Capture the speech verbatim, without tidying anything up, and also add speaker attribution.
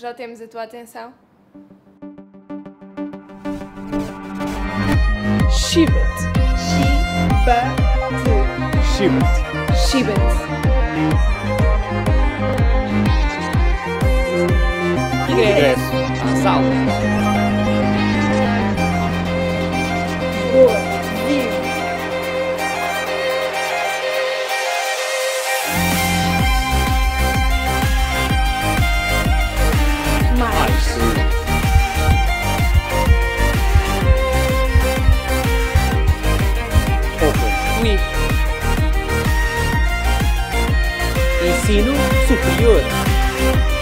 Speaker 1: Já temos a tua atenção?
Speaker 2: Shiba-te.
Speaker 3: Shiba-te.
Speaker 2: Shiba-te.
Speaker 1: Shiba-te.
Speaker 2: Regresso às aulas.
Speaker 3: Boa. Viva.
Speaker 1: Mais.
Speaker 2: Fui. Ensino superior.